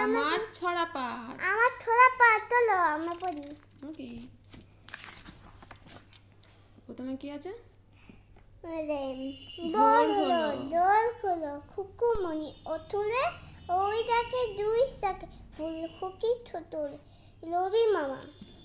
আমার ছড়া পাঠ। আমার ছড়া পাঠ চলো আমরা পড়ি। ওকে, প্রথমে কি আছে? দোল হলো খুকুমনি ওঠুলে ওই দেখে দুই শাকে ফুল খুকি ছোটল রবি মামা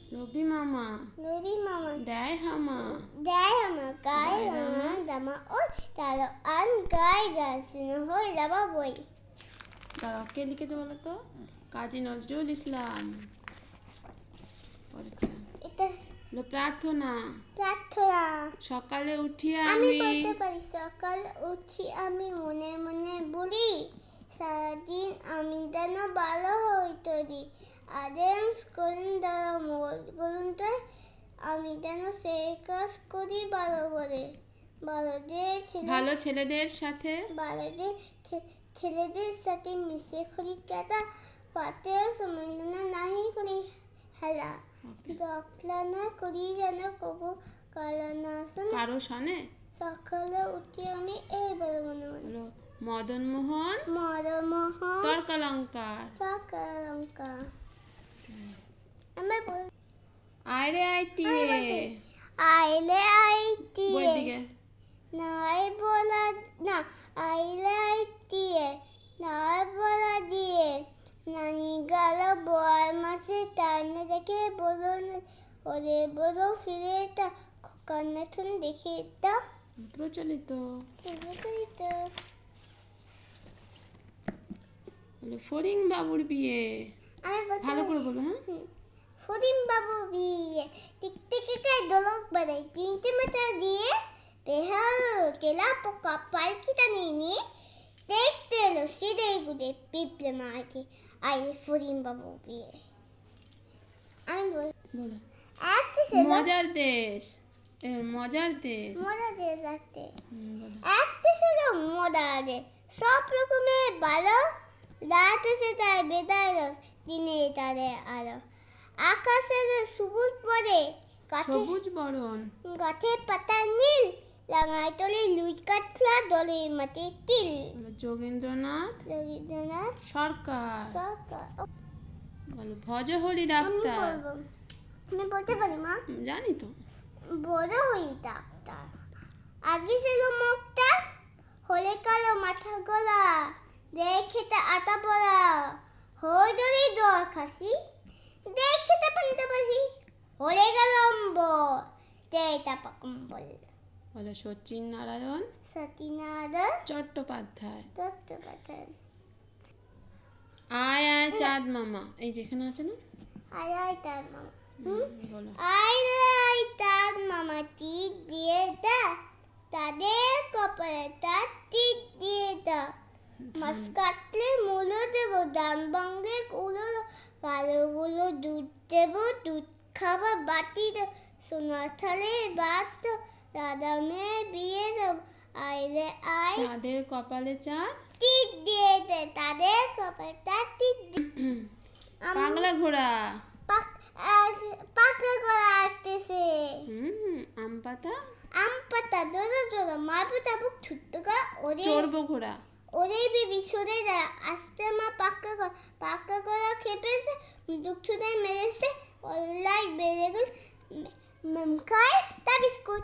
দেয় হামা গায়ে হামা দামা ও তারা আন গায়ে গান শুনে হই লামা বই। তারা কে লিখেছে বলো তো? কাজী নজরুল ইসলাম। এটা প্রার্থনা। সকালে উঠি আমি বলতে পারি, সকালে উঠি আমি মনে মনে বলি সারাদিন আমি যেন ভালো হই তৈরি আদেম করুন আমি যেন সেই কাজ করি ভালো বলে ভালো ছেলেদের সাথে মিশে করি কাটা পাতে সময় নাহি করি হেলা দখলা না করি যেন কবু কারো শানে। সকালে উঠি আমি এই বলে মনে মনে মদন মোহন তর্কালঙ্কার। আমার বল আইরে আইটি বই দিকে নাই বলা না আইলে আইটি নাই বলা দিয়ে নানি গেল বয় মাসে টানে দেখে বলুন ওরে বলো ফিরে তা কন্যাথন দেখে তা প্রচলিত ফরিং বাবুর বিয়ে। ভালো করে বলো। হ্যাঁ, ফরিং বাবুর বিয়ে টিকটিকিতে দোলক বাড়াই তিনটে মাথা দিয়ে বেহাল কেলা পোকা পালকিটা নিয়ে দেখতে এলো সিদে গুদে পিঁপড়ে মাকে আইলে ফরিং বাবুর বিয়ে। আমি বলো মজার দেশ একটা ছিল মজার দেশ সব রকমের ভালো রাত এসে তার বেদায় দিনে তাদের আলো আকাশের সবুজ বরণ গাছের পাতা নীল রাঙায় তলে লুই কাটলা দলের মাঠে তিল। যোগেন্দ্রনাথ সরকার। ভজহরি ডাক্তার। আমি বলতে পারি মা? জানি তো। বড় হই ডাক্তার আগে ছিল মুখটা হলে কালো মাথা গলা দেখেতে আটা পড়া হয়ে ধরে দর খাসি দেখেতে পান্তা বাসি হলে গেল দেটা কম্বল। বলে সচিন নারায়ণ চট্টোপাধ্যায়। আয় আয় চাঁদ মামা এই যেখানে আছে না আয় আয় চাঁদ মামা আয় চাঁদ মামা টিপ দিয়ে দা তাদের কপালে তার টিপ দিয়ে দা মাছ কাটলে মূলো দেবো দান বাংলে গুলো কালোগুলো দুধ দেবো দুধ খাবার বাটি দেবো সোনার থালে ভাত দাদা মেয়ে বিয়ে দেবো আইলে আয় চাঁদের কপালে চাঁদ টিপ দিয়ে দে তাদের কপালে তার টিপ পাগলা ঘোড়া আসতেছে আম পাতা দোলা মার পাতা বুক ছুট্ট গা ওরে চড়বো ঘোড়া ওরে বেবি সরে যা আসতে মা পাক্কা করা খেপেছে দুঃখ ছুটে মেরেছে অল্লাই বেড়ে গেল খায় তা বিস্কুট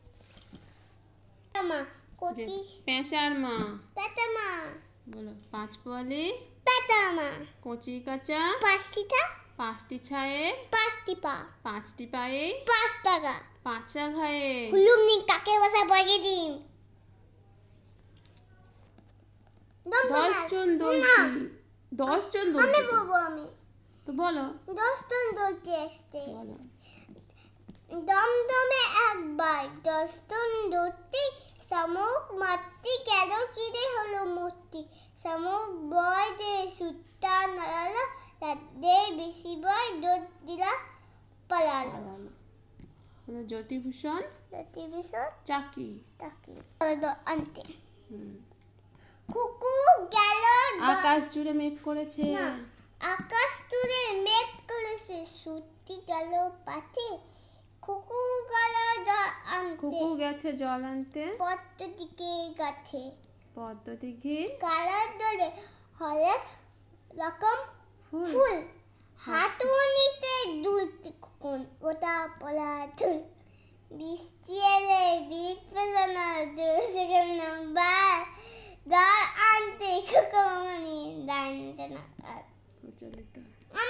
মা কোটি পেঁচার মা বলো পাঁচ পোয়ালি পেটা মা কচি কাঁচা পাঁচটি ছায়ে পাঁচটি পায়ে 5 টাকা 5টা ঘায়ে হুলুমনি কাকে বসা বগে দিন 10 জন দলছি 10 জন দলছি আমি বলবো আমি তো বলো 10 জন দলতে আসতে বলো দমদমে একবার 10 জন দলতে শামুক মারতে গেল কিরে হলো মূর্তি শামুক বয় দে সুত্তা নাড়ালা তাদের বেশি বয় দৌড় দিলা পালালো জ্যোতিভূষণ চাকি আনতে কুকু গেল আকাশ জুড়ে মেঘ করেছে সুতি গেল পাতে কুকু গেল কুকু গেছে জল আনতে পদ্মদিকে গাছে পদ্মদিঘি কালার দলে হরেক রকম ফুল হাতুনিতে দুলতে কোন ওটা পলা তুল বৃষ্টি এলে বিপদনা দুসেকের নাম্বার দল আনতে কুকুমনি দাইতে না প্রচলিত।